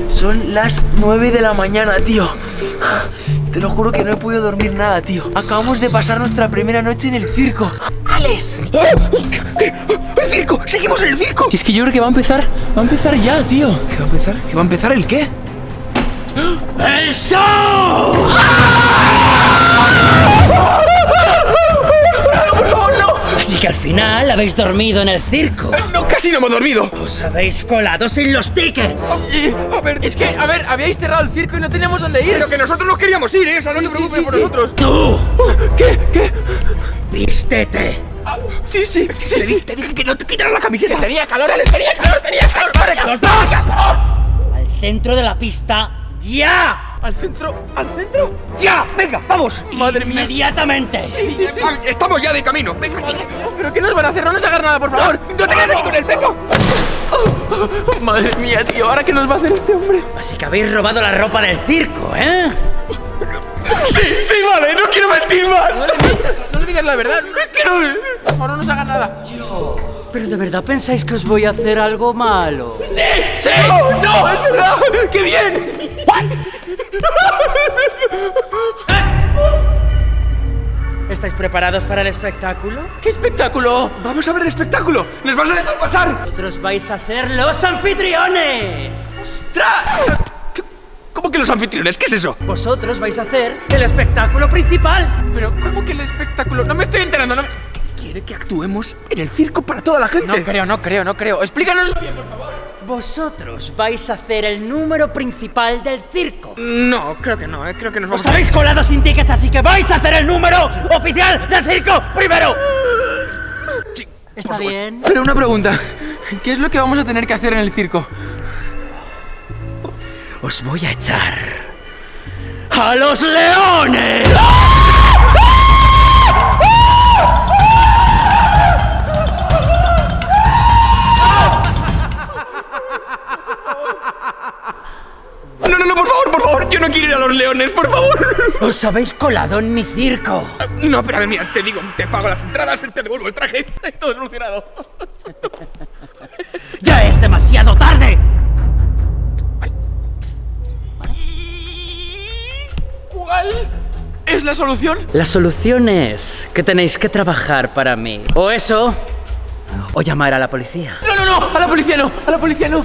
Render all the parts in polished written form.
Son las 9 de la mañana, tío. Te lo juro que no he podido dormir nada, tío. Acabamos de pasar nuestra primera noche en el circo. ¡Alex! ¡El circo! ¡Seguimos en el circo! Y es que yo creo que va a empezar ya, tío. ¿Qué va a empezar? ¿Qué va a empezar el qué? ¡El show! ¡No, por favor, no! Así que al final habéis dormido en el circo. No, casi no hemos dormido. Os habéis colado sin los tickets. A ver, es que, habíais cerrado el circo y no teníamos dónde ir. Pero que nosotros nos queríamos ir, ¿eh? O sea, no te preocupes por nosotros. ¡Tú! ¿Qué? ¡Vístete! Sí. Te dije que no te quitaras la camiseta. Tenía calor, Alex, tenía calor. ¡Los dos! ¡Al centro de la pista! ¡Ya! ¿Al centro? ¡Ya! ¡Venga, vamos! Madre mía. ¡Inmediatamente! Sí. Estamos ya de camino. Venga. ¿Pero qué nos van a hacer? No nos hagas nada, por favor. ¡No te quedes aquí con el seco! Madre mía, tío. ¿Ahora qué nos va a hacer este hombre? Así que habéis robado la ropa del circo, ¿eh? Sí, vale. No quiero mentir más. No le digas la verdad. No quiero. Por favor, no nos hagas nada. ¿Pero de verdad pensáis que os voy a hacer algo malo? ¡Sí! ¡No! ¡Es verdad! ¡Qué bien! ¿Estáis preparados para el espectáculo? ¿Qué espectáculo? Vamos a ver el espectáculo. ¡Nos vas a dejar pasar! Vosotros vais a ser los anfitriones. ¡Ostras! ¿Cómo que los anfitriones? ¿Qué es eso? Vosotros vais a hacer el espectáculo principal. Pero, ¿cómo que el espectáculo? No me estoy enterando, no me... ¿Quiere que actuemos en el circo para toda la gente? No creo. Explícanoslo bien, por favor. Vosotros vais a hacer el número principal del circo. No, creo que no, creo que nos vamos Os habéis colado sin tickets, así que vais a hacer el número oficial del circo primero. Sí, ¿Está bien? Pero una pregunta. ¿Qué es lo que vamos a tener que hacer en el circo? Os voy a echar a los leones. No, por favor, yo no quiero ir a los leones, por favor. Os habéis colado en mi circo. No, pero a ver, mira, te digo, te pago las entradas, te devuelvo el traje, todo solucionado. ¡Ya es demasiado tarde! ¿Cuál es la solución? La solución es que tenéis que trabajar para mí. O eso, o llamar a la policía. No, a la policía no.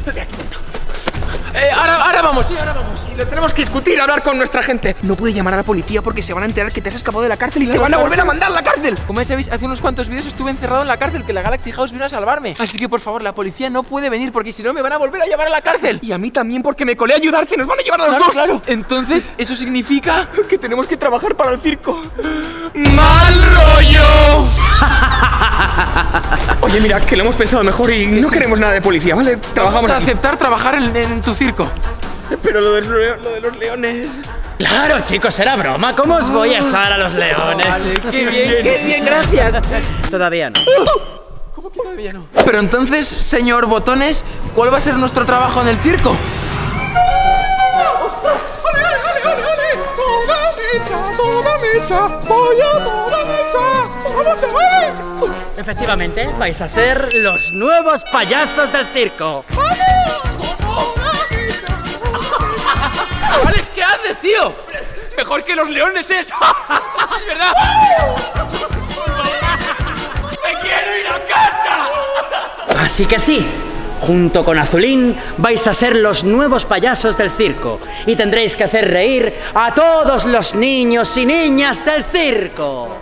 Ahora vamos. Y lo tenemos que discutir, hablar con nuestra gente. No puede llamar a la policía porque se van a enterar que te has escapado de la cárcel y te van a volver a mandar a la cárcel. Como ya sabéis, hace unos cuantos vídeos estuve encerrado en la cárcel, que la Galaxy House vino a salvarme. Así que, por favor, la policía no puede venir porque si no me van a volver a llevar a la cárcel. Y a mí también porque me colé a ayudarte, nos van a llevar a los dos. Claro. Entonces, eso significa que tenemos que trabajar para el circo. ¡mal rollo! Oye, mira, que lo hemos pensado mejor y no queremos nada de policía, ¿vale? Trabajamos Vamos a aquí. aceptar trabajar en tu circo. Pero lo de los leones... Claro, chicos, era broma. ¿Cómo os voy a echar a los leones? Vale, qué bien, gracias. Todavía no. ¿Cómo que todavía no? Pero entonces, señor Botones, ¿cuál va a ser nuestro trabajo en el circo? Efectivamente, vais a ser los nuevos payasos del circo. Alex, ¿qué haces, tío? Mejor que los leones es... ¡Es verdad! ¡Me quiero ir a casa! Así que sí, junto con Azulín vais a ser los nuevos payasos del circo y tendréis que hacer reír a todos los niños y niñas del circo.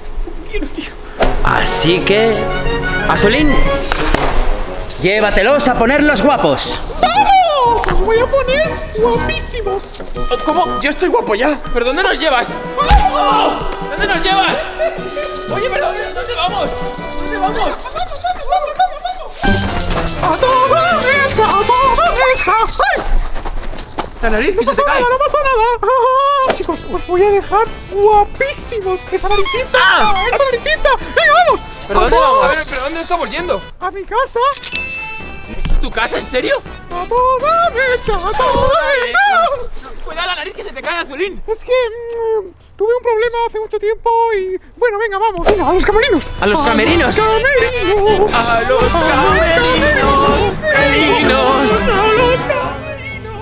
Así que, Azulín, llévatelos a ponerlos guapos. ¡Vamos! ¡Os voy a poner guapísimos! ¿Cómo? Yo estoy guapo ya. ¿Pero dónde nos llevas? ¡Oh! ¿Dónde nos llevas? Oye, pero ¿dónde vamos? ¿Dónde vamos? ¡A toda mesa! ¡Ay! La nariz, que se cae. No pasa nada. Ah, chicos, os voy a dejar guapísimos. ¡Esa naricita! ¡Ah! ¡Esa naricita! ¡Venga, vamos! ¿Pero dónde vamos? A ver, ¿pero dónde estamos yendo? ¡A mi casa! ¿Esto es tu casa? ¿En serio? ¡A toda mecha! ¡A toda mecha! Cuidado la nariz, que se te cae, Azulín. Es que tuve un problema hace mucho tiempo y... Bueno, venga, vamos. Venga, a los camerinos. ¿A los camerinos? ¡Camerinos! ¡A los camerinos! ¡Camerinos! ¡A los camerinos!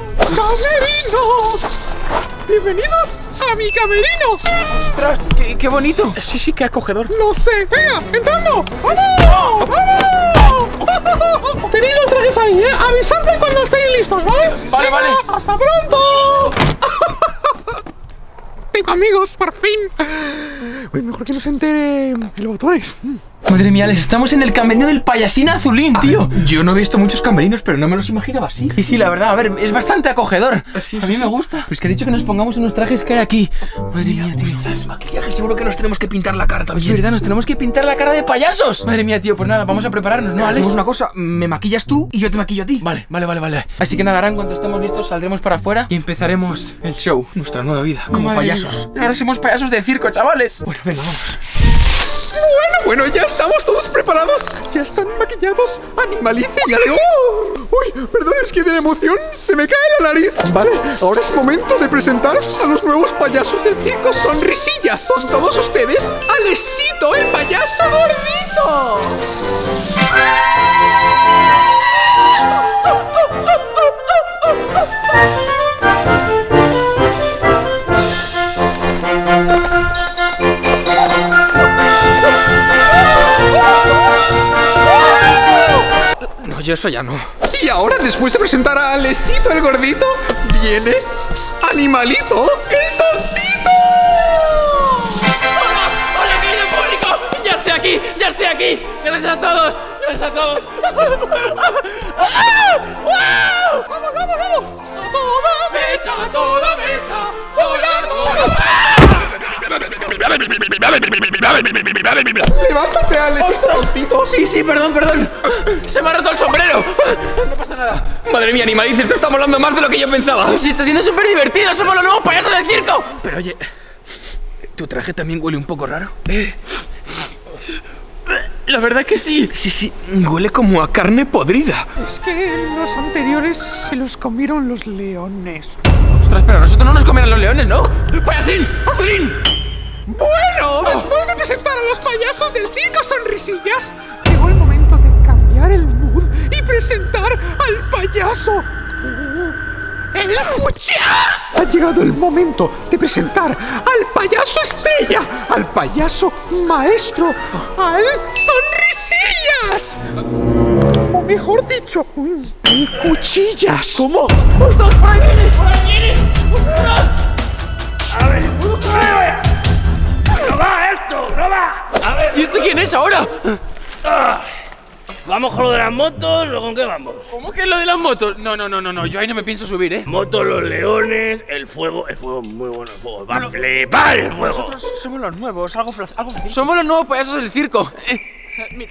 ¡Camerinos! ¡Bienvenidos a mi camerino! ¡Ostras! ¡Qué bonito! Sí, qué acogedor. ¡Lo sé! ¡Venga, entrando! ¡Vamos! ¡Vamos! Tenéis los trajes ahí, ¿eh? Avisadme cuando estéis listos, ¿vale? Vale, vale. ¡Hasta pronto! Tengo amigos, por fin. Uy, mejor que no se entere el botones. Madre mía, Alex, estamos en el camerino del payasín azulín, tío. Yo no he visto muchos camerinos, pero no me los imaginaba así. Sí, la verdad, a ver, es bastante acogedor. A mí me gusta. Pues que ha dicho que nos pongamos unos trajes que hay aquí. Madre mía, tío. Ostras, maquillaje, seguro que nos tenemos que pintar la cara también. Es verdad, nos tenemos que pintar la cara de payasos. Madre mía, tío, pues nada, vamos a prepararnos, ¿no, Alex? Hacemos una cosa, me maquillas tú y yo te maquillo a ti. Vale. Así que nada, ahora en cuanto estemos listos saldremos para afuera y empezaremos el show, nuestra nueva vida, como payasos. Ahora somos payasos de circo, chavales. Bueno, venga, vamos. Bueno, ya estamos todos preparados. Ya están maquillados. Animalicen. Uy, perdón, es que de la emoción se me cae la nariz. Vale, ahora es momento de presentar a los nuevos payasos del circo Sonrisillas. Con todos ustedes, Alesito, el payaso gordito. Yo eso ya no. Y ahora, después de presentar a Alesito el gordito, viene Animalito el tontito. ¡Hola, querido público! ¡Ya estoy aquí! ¡Gracias a todos! ¡Vamos! ¡Toda mecha! ¡Levántate, Alesito tontito! Sí, perdón. Se me ha roto el sombrero. No pasa nada. Madre mía, Animalices, esto está molando más de lo que yo pensaba. Sí, está siendo súper divertido. Somos los nuevos payasos del circo. Pero oye, ¿tu traje también huele un poco raro? La verdad que sí. Sí, huele como a carne podrida. Es que los anteriores se los comieron los leones. Ostras, pero nosotros no nos comieron los leones, ¿no? ¡Payasín! ¡Azulín! Bueno, después de presentar a los payasos del circo Sonrisillas, llegó el momento de cambiar el mood y presentar al payaso el cuchillo. Ha llegado el momento de presentar al payaso estrella, al payaso maestro, al Sonrisillas. O mejor dicho, el Cuchillas. ¿Cómo? ¡Justos por aquí! A ver, ¡no va esto! ¡No va! A ver. ¿Y esto quién es ahora? Vamos con lo de las motos, ¿o con qué vamos? ¿Cómo que lo de las motos? No, yo ahí no me pienso subir, ¿eh? Motos, los leones, el fuego es muy bueno, el fuego. Va a flipar el fuego. Nosotros somos los nuevos, algo fácil. Somos los nuevos payasos del circo. Mira,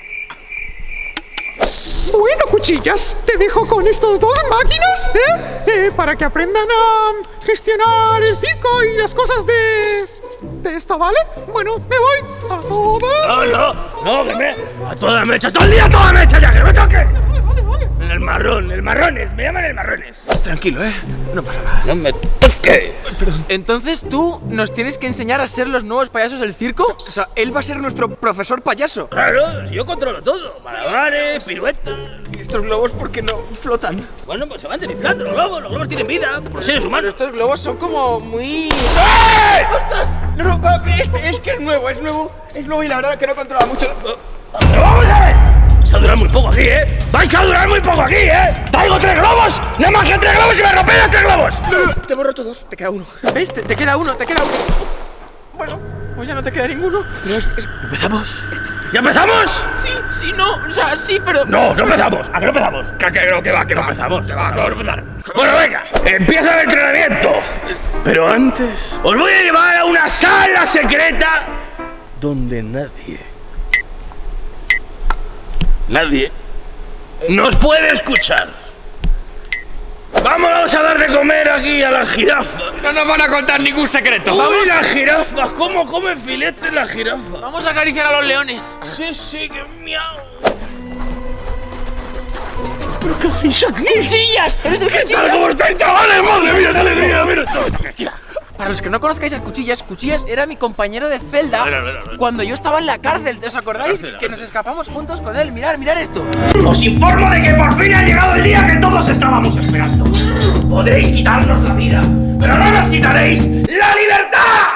Bueno, Cuchillas, te dejo con estos dos máquinas, para que aprendan a gestionar el circo y las cosas de esta, ¿vale? Bueno, me voy. A toda. No, que me... A toda mecha, todo el día a toda mecha ya, que no me toque. Vale. El marrones, me llaman el marrones. tranquilo, no pasa nada. No me toque. Perdón. Entonces tú nos tienes que enseñar a ser los nuevos payasos del circo. O sea, él va a ser nuestro profesor payaso. Claro, si yo controlo todo. Malabares, piruetas. ¿Y estos globos por qué no flotan? Bueno, pues se van desinflando los globos tienen vida, por seres Pero humanos. estos globos son como muy... ¡Ey! ¡Ostras! No, es que es nuevo y la verdad que no controla mucho. ¡Pero vamos a ver! Vais a durar muy poco aquí, ¡Vais a durar muy poco aquí, ¡Traigo 3 globos! ¡Nada más que 3 globos y me rompéis 3 globos! No, te borro todos, te queda uno. ¿Ves? Te queda uno. Bueno, pues ya no te queda ninguno. ¿Empezamos? ¿Ya empezamos? Sí, no, o sea, sí, pero... No empezamos. ¿A qué no empezamos? Que va. Empezamos. Vamos a empezar. Bueno, venga, empieza el entrenamiento. Pero antes, os voy a llevar a una sala secreta donde nadie nos puede escuchar. Vamos a dar de comer aquí a las jirafas. No nos van a contar ningún secreto. ¡Uy, las jirafas! ¿Cómo comen filetes las jirafas? Vamos a acariciar a los leones. Sí, que miau. ¿Pero qué hacéis aquí? ¡Cuchillas! ¡Eres el ¿Qué tal? ¿Cómo estáis, chavales? ¡Madre mía, qué alegría! ¡Mira esto! Tranquila. Para los que no conozcáis a Cuchillas era mi compañero de celda cuando yo estaba en la cárcel. ¿Os acordáis? Que nos escapamos juntos con él. Mirad esto. Os informo de que por fin ha llegado el día que todos estábamos esperando. Podréis quitarnos la vida, pero no nos quitaréis la libertad.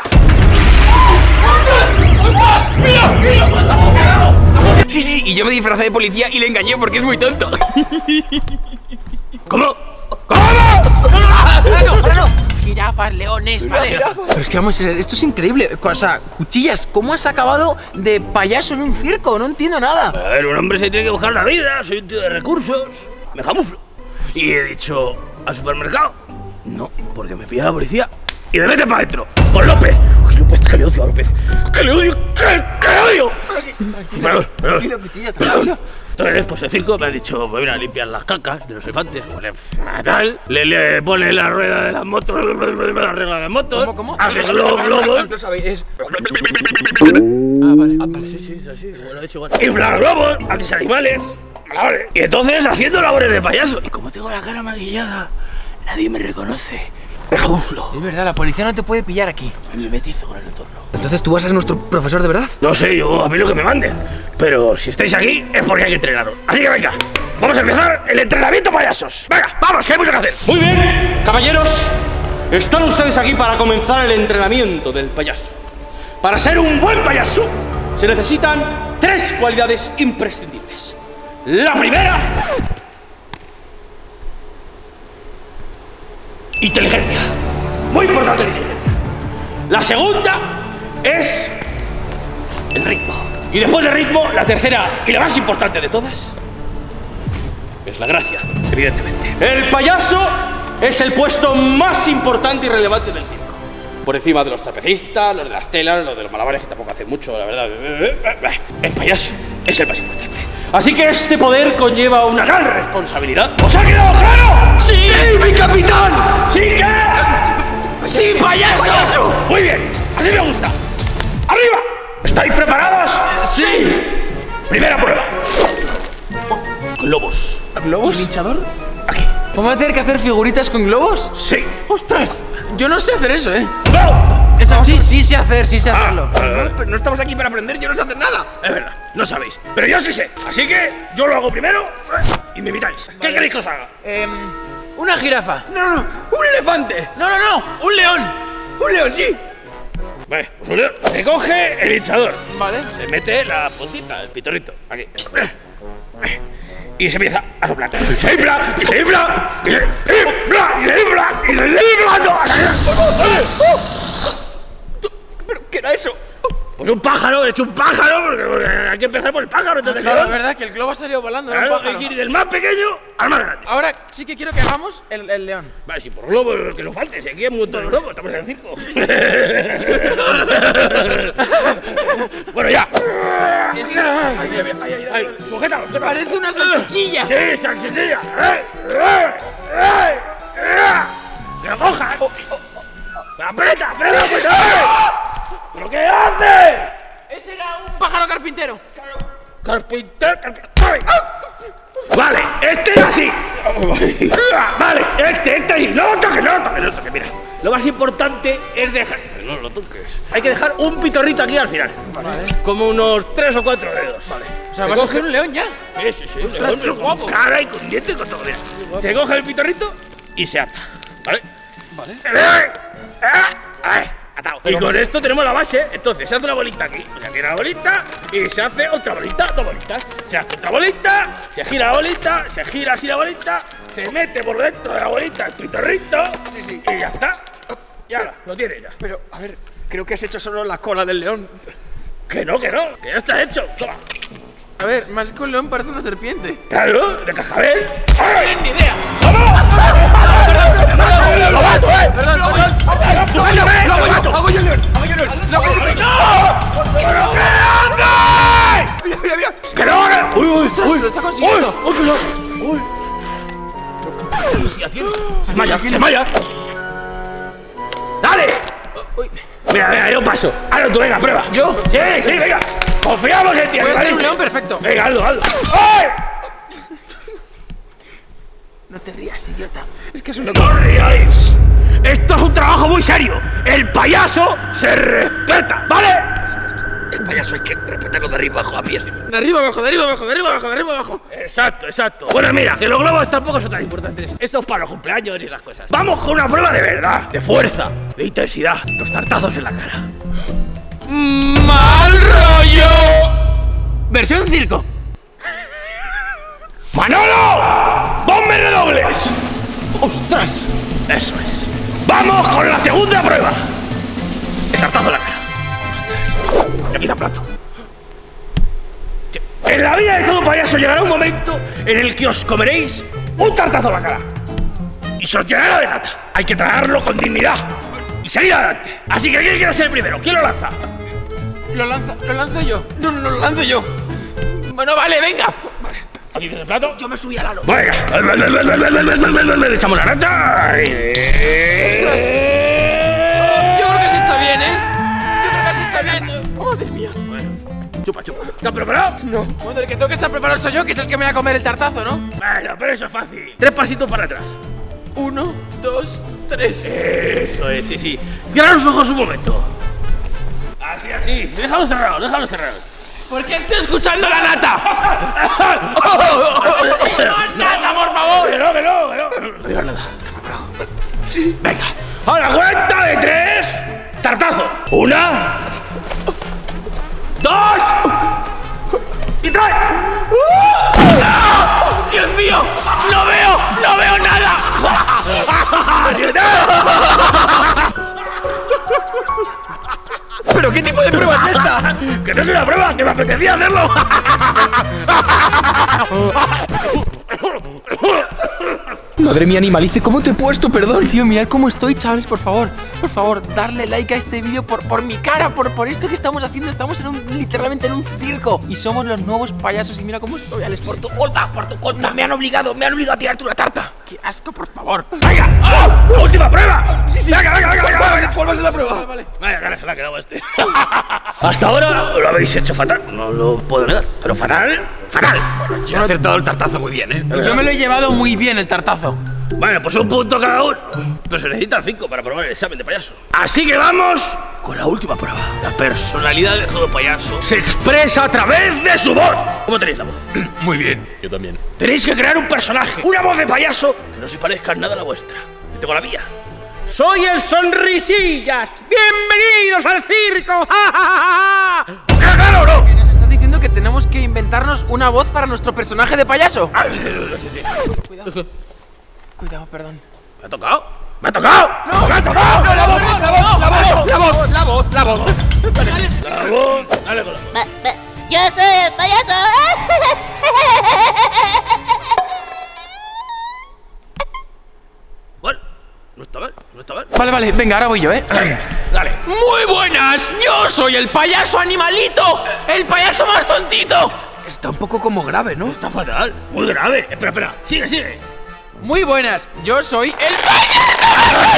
Sí, y yo me disfrazé de policía y le engañé porque es muy tonto. ¿Cómo? No. Jirafas, leones, vale. Pero es que vamos a ver, esto es increíble. O sea, Cuchillas, ¿cómo has acabado de payaso en un circo? No entiendo nada. A ver, un hombre se tiene que buscar la vida, soy un tío de recursos, me camuflo. Y he dicho, ¿al supermercado? No, porque me pilla la policía y me mete para adentro, con López. Uy, López, que le odio a López. ¡Que le odio! ¡Que le odio! Perdón. Tranquilo, Cuchillas, tranquilo. Entonces, pues el circo me ha dicho, pues mira, limpiar las cacas de los elefantes, huele fatal. Le pone la rueda de las motos, la regla de las motos. ¿Cómo? Hace globos. No sabéis, es... Vale, sí, es así, lo he hecho igual. Infla globos, haces animales, malabares. Y entonces haciendo labores de payaso. Y como tengo la cara maquillada, nadie me reconoce. Me camuflo. Es verdad, la policía no te puede pillar aquí. Me mimetizo con el entorno. Entonces, ¿tú vas a ser nuestro profesor de verdad? No sé, yo a mí lo que me manden. Pero si estáis aquí es porque hay que entrenaros. Así que venga, vamos a empezar el entrenamiento payasos. Venga, vamos, que hay mucho que hacer. Muy bien, caballeros. Están ustedes aquí para comenzar el entrenamiento del payaso. Para ser un buen payaso, Se necesitan 3 cualidades imprescindibles. La primera... inteligencia. Muy importante la inteligencia. La segunda es el ritmo. Y después del ritmo, la tercera y la más importante de todas es la gracia, evidentemente. El payaso es el puesto más importante y relevante del circo. Por encima de los trapecistas, los de las telas, los de los malabares, que tampoco hacen mucho, la verdad. El payaso es el más importante. Así que este poder conlleva una gran responsabilidad. ¿Os ha quedado claro? ¡Sí, mi capitán! ¿Sí qué? ¡Sí, payaso! Muy bien, así me gusta. ¡Arriba! ¿Estáis preparados? ¡Sí! Primera prueba. Globos. ¿Globos? ¿Hinchador? Aquí. ¿Vamos a tener que hacer figuritas con globos? Sí. ¡Ostras! Yo no sé hacer eso, ¿eh? ¡No! Eso sí, sí sé hacerlo. Pero no estamos aquí para aprender, yo no sé hacer nada. es verdad, no sabéis. Pero yo sí sé. Así que yo lo hago primero y me imitáis. ¿Qué queréis que os haga? Una jirafa. No, un elefante. No, un león. Un león, sí. Vale, pues un león. Se coge el hinchador. Vale. Se mete la puntita, el pitorrito. Aquí. Y se empieza a soplar. Se infla, y se infla, y se infla, y se infla, y se sigue inflando. ¿Pero qué era eso? Pues un pájaro, he hecho un pájaro, porque hay que empezar por el pájaro. Entonces, Claro, es verdad que el globo ha salido volando. era un claro, hay pájaro. que ir del más pequeño al más grande. Ahora sí que quiero que hagamos el león. Vale, si por globo que lo falte, si aquí hay un montón de globos, estamos en el circo. Bueno, ya. Ahí, sujétalo. Parece una salchichilla. Sí, salchichilla. ¡Que lo cojas! ¡Aprieta! ¿Pero qué haces? Ese era un pájaro carpintero. Carpintero. Vale, este es así. Vale, este así. No lo toques, mira. Lo más importante es dejar... No lo toques. Hay que dejar un pitorrito aquí al final. Vale. Como unos 3 o 4 dedos. Vale. O sea, vas a coger un león ya. Sí. Ostras, qué guapo. Con cara y con dientes y con todo. Mira. Se coge el pitorrito y se ata. ¿Vale? Atado. Y con esto tenemos la base. Entonces se hace una bolita aquí. Se tira la bolita y se hace otra bolita. 2 bolitas. Se hace otra bolita. Se gira la bolita. Se gira así la bolita. Se mete por dentro de la bolita el pitorrito. Sí. Y ya está. Ya lo tiene ya. Pero, a ver, creo que has hecho solo la cola del león. Que no. Que ya está hecho. Toma. A ver, más que un león parece una serpiente. Claro, de cascabel. ¡No tienes ni idea! ¡Lo mato, Perdón. ¡Sujétame! ¡Lo mato! ¡Hago yo el león! ¡No! ¿Pero qué haces? Mira. ¡Que no hagas! ¡Uy! ¡Lo está consiguiendo! ¡Uy! ¡Se desmaya! ¡Dale! Uy. Mira, yo paso. Hazlo tú, venga, prueba. ¿Yo? Sí, venga. Confiamos en ti. Voy a hacer ¿vale? un león perfecto. Venga, hazlo. ¡Ay! No te rías, idiota. Es que es un ¡No os riáis! Esto es un trabajo muy serio. El payaso se respeta, ¿vale? payaso hay que respetarlo de arriba abajo a pies. De arriba abajo, de arriba abajo, de arriba abajo, de arriba abajo. Exacto, exacto. Bueno, mira, que los globos tampoco son tan importantes. Esto es para los cumpleaños y esas cosas. Vamos con una prueba de verdad, de fuerza, de intensidad. Los tartazos en la cara. ¡Mal rollo! Versión circo. ¡Manolo! ¡Ponme redobles! ¡Ostras! Eso es. ¡Vamos con la segunda prueba! El tartazo en la cara. ¡Ostras! Y aquí está el plato. En la vida de todo payaso llegará un momento en el que os comeréis un tartazo en la cara. Y se os llenará de nata. Hay que tragarlo con dignidad y seguir adelante. Así que ¿quién quiere ser el primero? ¿Quién lo lanza? Lo lanzo yo. No, lo lanzo yo. Bueno, vale, venga. Aquí tienes el plato. Yo me subí al aro. Venga. Le echamos la nata. Yo creo que sí está bien, ¿eh? Yo creo que sí está bien. Madre mía. Chupa, chupa. ¿Estás preparado? No. Bueno, el que tengo que estar preparado soy yo, que es el que me va a comer el tartazo, ¿no? Bueno, pero eso es fácil. 3 pasitos para atrás. 1, 2, 3. Eso es, sí, sí. Cierra los ojos un momento. Así, así. Déjalo cerrado, déjalo cerrado. ¿Por qué estoy escuchando la nata? ¡Nata, por favor! Que no. No digas nada. ¿Estás preparado? Sí. Venga. A la cuenta de 3. Tartazo. 1, 2 y 3. ¡Dios mío! ¡No veo nada! ¿Pero qué tipo de prueba es esta? ¡Que no es una prueba! ¡Que me apetecía hacerlo! Madre mía, Animalice, ¿cómo te he puesto? Perdón, tío, mirad cómo estoy, chavales, por favor, darle like a este vídeo por mi cara, por esto que estamos haciendo. Estamos literalmente en un circo y somos los nuevos payasos y mira cómo estoy, Alex, por tu culpa, me han obligado a tirarte una tarta. ¡Qué asco, por favor! ¡Venga! ¡La última prueba! Sí. Venga. ¿Cuál va a ser la prueba? Vale. Vaya cara, se la ha quedado este. Hasta ahora lo habéis hecho fatal, no lo puedo negar, pero fatal. Bueno, yo he acertado el tartazo muy bien, ¿eh? Yo me lo he llevado muy bien, el tartazo. Bueno, pues un punto cada uno. Pero se necesitan 5 para probar el examen de payaso. Así que vamos con la última prueba. La personalidad de todo payaso se expresa a través de su voz. ¿Cómo tenéis la voz? Muy bien, yo también. Tenéis que crear un personaje, una voz de payaso que no se parezca en nada a la vuestra. Yo tengo la mía. Soy el Sonrisillas. ¡Bienvenidos al circo! ¡Ja, ja, ja! ¡Claro, no! ¿Nos estás diciendo que tenemos que inventarnos una voz para nuestro personaje de payaso? Sí. Cuidado, perdón. ¿Me ha tocado? ¡Me ha tocado! ¡No! ¡Me ha tocado! ¡No, la voz! La voz. Dale con la. Yo soy el payaso. Bueno, no está mal. Vale, venga, ahora voy yo, ¿eh? Dale. ¡Muy buenas! ¡Yo soy el payaso Animalito! ¡El payaso más tontito! Está un poco como grave, ¿no? Está fatal. Muy grave. Espera. Sigue. Muy buenas, yo soy el payaso.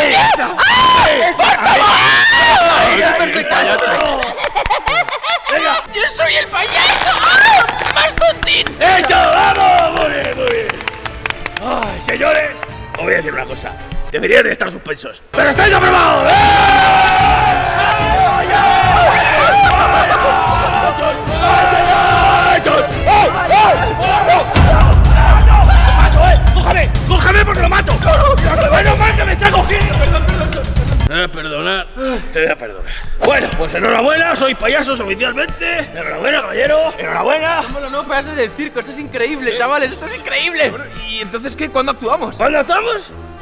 Venga. ¡Yo soy el payaso! ¡Más tontín! ¡Eso! ¡Vamos! Muy bien. Ay, señores, os voy a decir una cosa. Deberían de estar suspensos. ¡Pero estáis aprobados! ¡Cójame porque lo mato! ¡Menos mal que me está cogiendo! Perdona. Te voy a perdonar. Bueno, pues enhorabuena, sois payasos oficialmente. Enhorabuena, caballero. Enhorabuena. Somos los nuevos payasos del circo. Esto es increíble, chavales. Esto es increíble. Bueno, ¿y entonces qué? ¿Cuándo actuamos? ¿Cuándo estamos?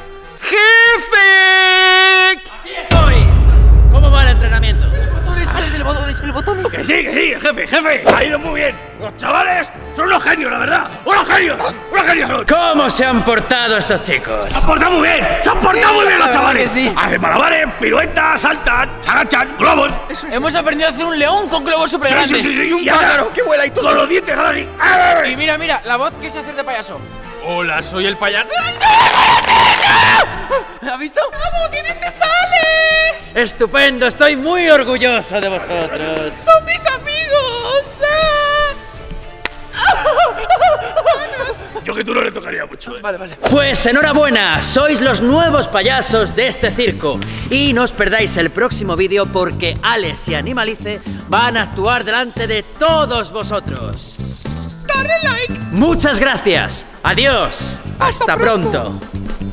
¡Jefe! ¡Aquí estoy! ¿Cómo va el entrenamiento? El botón es. Que sí, jefe. Ha ido muy bien. Los chavales son unos genios, la verdad. ¡Unos genios son! ¿Cómo se han portado estos chicos? ¡Se han portado muy bien! los chavales! Sí. Hacen malabares, piruetas, saltan, se agachan, globos. Hemos aprendido a hacer un león con globos super grandes. Sí. Y un pájaro que vuela y todo. Con los dientes, así. Y mira, la voz que sé hacer de payaso. Hola, soy el payaso. ¿Has visto? ¡Vamos, que bien me sale! ¡Estupendo! Estoy muy orgulloso de vosotros. ¡Son mis amigos! Yo capítulo le tocaría mucho, ¿eh? Vale, vale. Pues enhorabuena, sois los nuevos payasos de este circo. Y no os perdáis el próximo vídeo porque Alex y Animalice van a actuar delante de todos vosotros. ¡Darle like! Muchas gracias. Adiós. Hasta pronto.